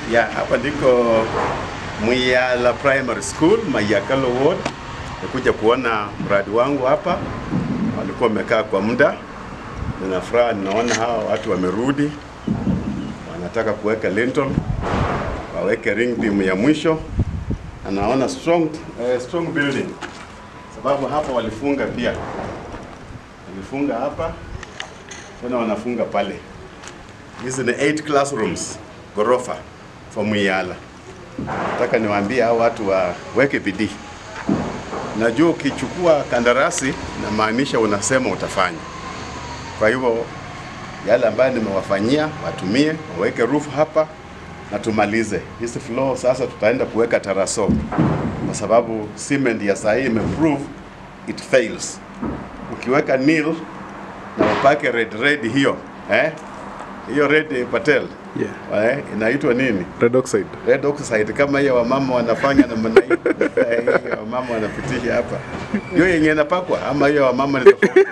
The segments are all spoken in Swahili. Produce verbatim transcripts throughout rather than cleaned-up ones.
Ya, hapa ndiko Mwiyala Primary School, Mayakalo Ward. Nikuja kuona mradi wangu hapa. Walikuwa wamekaa kwa muda. Nina furaha ninaona hawa watu wamerudi. Wanataka kuweka lintel, waweke ring beam ya mwisho. Anaona strong uh, strong building. Sababu hapa walifunga pia. Walifunga hapa. Tena wanafunga pale. Hizi ni eight classrooms gorofa for Mwiyala. Nataka niwaambie hao watu waweke bidii. Najua ukichukua kandarasi na maanisha unasema utafanya. Kwa hivyo yale ambayo nimewafanyia watumie, waweke roof hapa na tumalize. Hizi floor sasa tutaenda kuweka taraso. Kwa sababu cement ya saa hii imeprove it fails. Ukiweka nil na upake red red hiyo, eh? Hiyo red Patel. Yeah. Eh, inaitwa nini? Red oxide. Red oxide kama hiyo wamama wanafanya na maana hiyo wamama wanapitisha hapa. Hiyo yenye inapakwa ama hiyo wamama ni tofauti.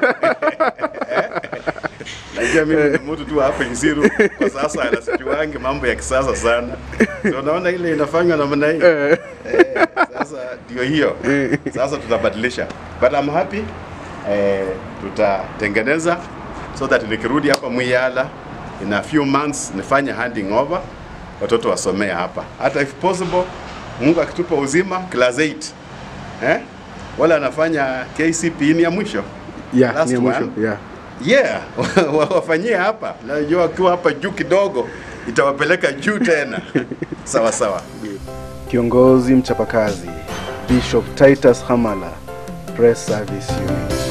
Najua mimi ni mtu tu hapa Isiru kwa sasa anasijuangi mambo ya kisasa sana. So naona ile inafanywa na maana hiyo. Eh, sasa ndio hiyo. Sasa tutabadilisha. But I'm happy eh, tutatengeneza so that nikirudi hapa Mwiyala in a few months nifanye handing over, watoto wasomea hapa. Hata if possible, Mungu akitupa uzima, class eight. Eh? Wala anafanya K C P ni ya mwisho. Yeah, ni ya mwisho. Yeah. Yeah, wafanyie hapa. Najua akiwa hapa juu kidogo, itawapeleka juu tena. Sawa sawa. Kiongozi mchapakazi, Bishop Titus Khamala, Press Service Unit.